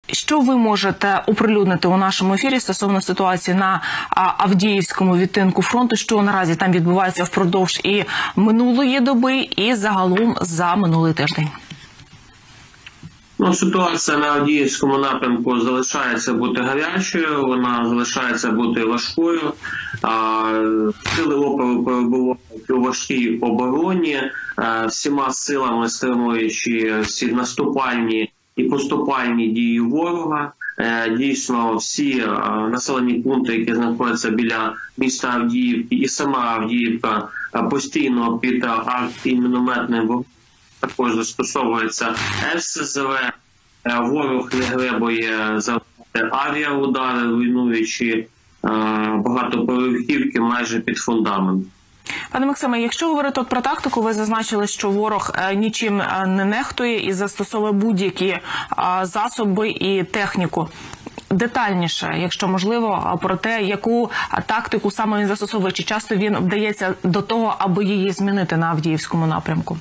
Що ви можете оприлюднити у нашому ефірі стосовно ситуації на Авдіївському відтинку фронту, що наразі там відбувається впродовж і минулої доби, і загалом за минулий тиждень? Ситуація на Авдіївському напрямку залишається бути гарячою, вона залишається бути важкою. Сили опору перебувають у важкій обороні, всіма силами стримуючи всі наступальні і поступальні дії ворога. Дійсно, всі населені пункти, які знаходяться біля міста Авдіївки, і сама Авдіївка постійно під і мінометним вогнем. Також застосовується РСЗВ, ворог не гребує завдати авіаудари, руйнуючи багатоповерхівки майже під фундамент. Пане Максиме, якщо говорити про тактику, ви зазначили, що ворог нічим не нехтує і застосовує будь-які засоби і техніку. Детальніше, якщо можливо, про те, яку тактику саме він застосовує, чи часто він вдається до того, аби її змінити на Авдіївському напрямку?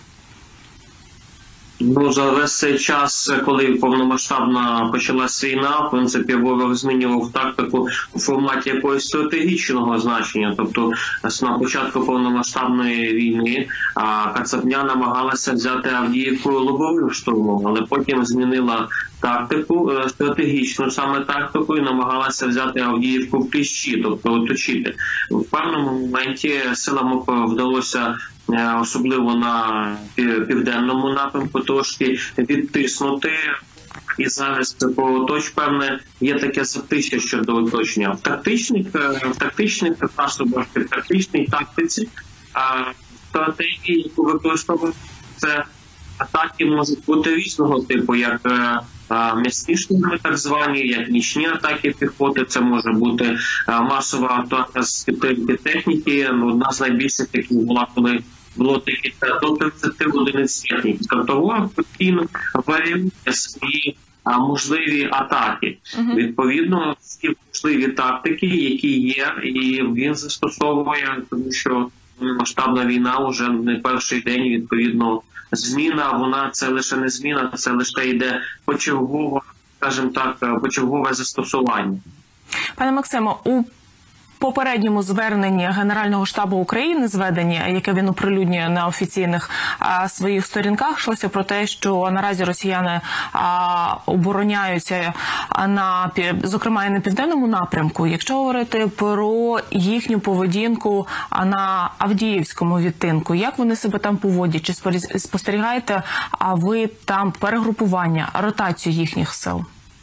За весь цей час, коли повномасштабно почалась війна, в принципі, ворог змінював тактику у форматі якогось стратегічного значення. Тобто, на початку повномасштабної війни Кацапня намагалася взяти Авдіївку лобовим штурмом, але потім змінила тактику, стратегічну саме тактику, і намагалася взяти Авдіївку в кліщі, тобто оточити. В певному моменті силам вдалося, особливо на південному напрямку, трошки відтиснути. І зараз певне, є таке затища щодо оточення. В тактичних засобах, в тактичній тактиці, стратегії, яку використовують, це атаки можуть бути різного типу, як м'ясні штурми, так звані, як нічні атаки піхоти. Це може бути масова атака з підтримки техніки. Одна з найбільших таких була, коли було такі до 30 одиниць техніки. Тобто ворог постійно варіює свої можливі атаки. Відповідно, всі можливі тактики, які є, і він застосовує, тому що масштабна війна вже не перший день, відповідно, зміна, вона це лише не зміна, це лише йде почергове, скажімо так, почергове застосування. Пане Максимо, у попередньому зверненні Генерального штабу України, зведення, яке він оприлюднює на офіційних своїх сторінках, йшлося про те, що наразі росіяни обороняються, зокрема і на південному напрямку. Якщо говорити про їхню поведінку на Авдіївському відтинку, як вони себе там поводять? Чи спостерігаєте ви там перегрупування, ротацію їхніх сил?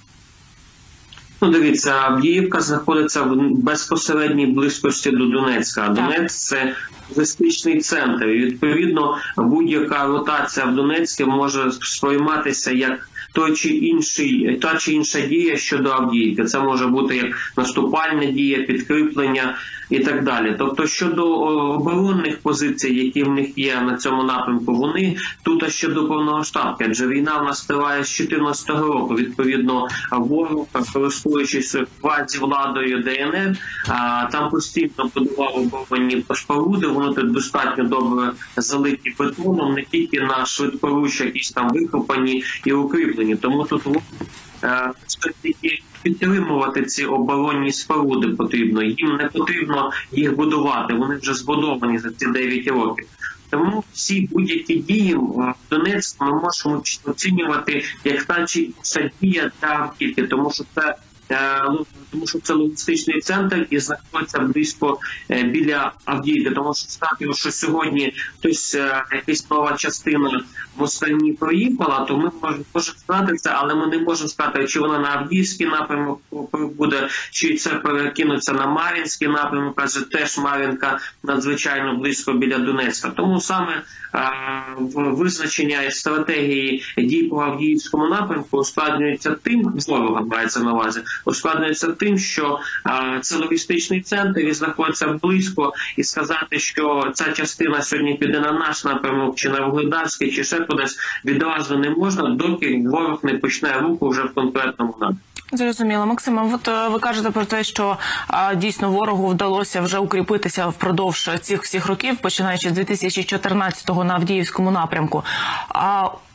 Дивіться, Авдіївка знаходиться в безпосередній близькості до Донецька. Донецьк – це логістичний центр. І, відповідно, будь-яка ротація в Донецьку може сприйматися як та чи інша дія щодо Авдіївки. Це може бути як наступальна дія, підкріплення і так далі. Тобто щодо оборонних позицій, які в них є на цьому напрямку, вони тут ще до повномасштабки. Адже війна в нас триває з 2014 року. Відповідно, ворог, користуючись квазівладою ДНР, там постійно будував оборонні споруди, вони тут достатньо добре залиті бетоном, не тільки на швидкоруч, якісь там викопані і укріплені. Тому тут тільки підтримувати ці оборонні споруди потрібно. Їм не потрібно їх будувати, вони вже збудовані за ці 9 років. Тому всі будь-які дії в Донецьку ми можемо оцінювати як та чи інша дія для Авдіївки, тому що це логістичний центр і знаходиться близько біля Авдіївки. Тому що сказати, що сьогодні хтось, якась нова частина в Москві проїхала, то ми можемо сказати це, але ми не можемо сказати, чи вона на Авдіївський напрямок буде, чи це перекинуться на Мар'їнський напрямок, адже теж Мар'їнка надзвичайно близько біля Донецька. Тому саме визначення і стратегії дій по Авдіївському напрямку ускладнюється тим, ворога мається на увазі, ускладнюється тим, що це логістичний центр і знаходиться близько, і сказати, що ця частина сьогодні піде на наш напрямок, чи на Вугледарський, чи ще кудись, відразу не можна, доки ворог не почне руху вже в конкретному напрямку. Зрозуміло. Максиме, от ви кажете про те, що дійсно ворогу вдалося вже укріпитися впродовж цих всіх років, починаючи з 2014-го на Авдіївському напрямку.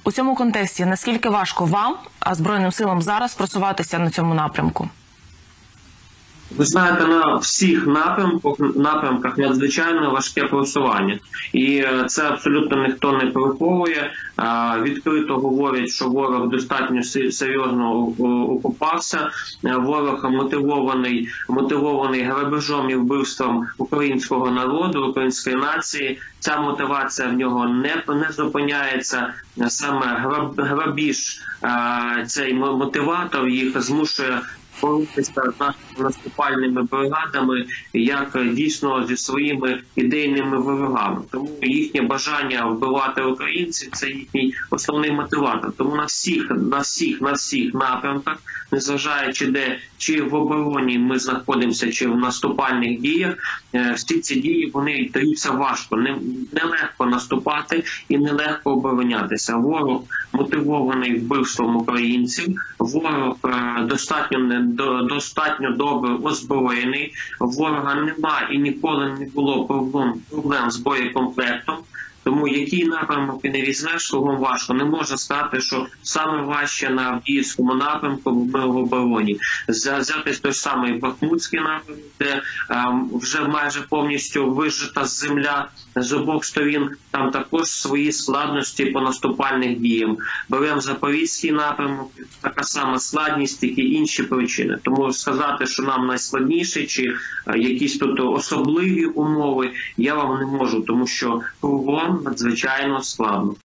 У цьому контексті наскільки важко вам, Збройним силам, зараз просуватися на цьому напрямку? Ви знаєте, на всіх напрямках надзвичайно важке просування. І це абсолютно ніхто не приховує. Відкрито говорять, що ворог достатньо серйозно окопався. Ворог мотивований грабежом і вбивством українського народу, української нації. Ця мотивація в нього не зупиняється. Саме грабіж, цей мотиватор їх змушує боротися з наступальними бригадами, як дійсно зі своїми ідейними ворогами. Тому їхнє бажання вбивати українців – це їхній основний мотиватор. Тому на всіх напрямках, незважаючи де, чи в обороні ми знаходимося, чи в наступальних діях, всі ці дії, вони даються важко. Нелегко наступати і нелегко оборонятися. Ворог мотивований вбивством українців, ворог достатньо добре озброєний, ворога немає і ніколи не було проблем з боєкомплектом. Тому який напрямок і не візьмеш, кругом важко. Не можна сказати, що саме важче на Авдіївському напрямку в обороні. Взяти той самий Бахмутський напрямок, де вже майже повністю вижита земля з обох сторін. Там також свої складності по наступальних діям. Беремо Запорізький напрямок, така сама складність, тільки інші причини. Тому сказати, що нам найскладніше, чи якісь тут особливі умови, я вам не можу, тому що кругом надзвичайно складно.